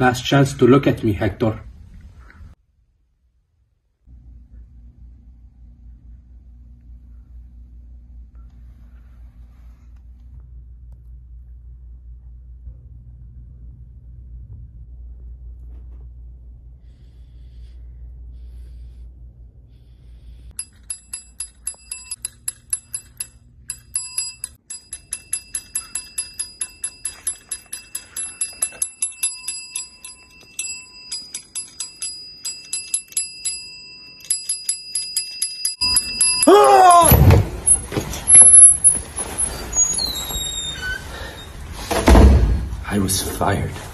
Last chance to look at me, Hector. I was fired.